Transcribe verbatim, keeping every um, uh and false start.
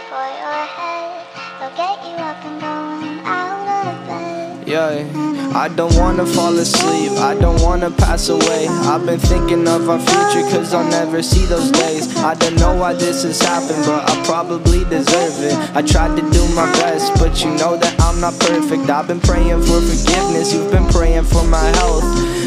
for your head. They'll get you up and going out of bed. Yeah, I don't wanna fall asleep, I don't wanna pass away. I've been thinking of our future cause I'll never see those days. I don't know why this has happened, but I probably deserve it. I tried to do my best, but you know that I'm not perfect. I've been praying for forgiveness, you've been praying for my health.